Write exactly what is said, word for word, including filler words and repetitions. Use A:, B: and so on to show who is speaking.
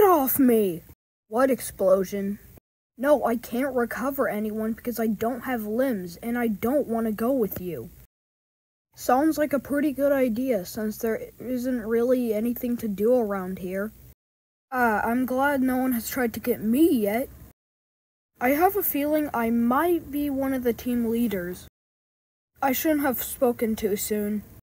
A: off me! What explosion? No, I can't recover anyone because I don't have limbs, and I don't want to go with you. Sounds like a pretty good idea, since there isn't really anything to do around here. Ah, I'm glad no one has tried to get me yet. I have a feeling I might be one of the team leaders. I shouldn't have spoken too soon.